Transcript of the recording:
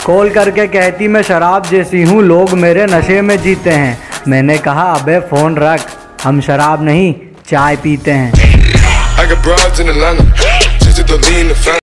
Call करके कहती मैं शराब जैसी हूँ, लोग मेरे नशे में जीते हैं। मैंने कहा अबे फ़ोन रख, हम शराब नहीं चाय पीते हैं।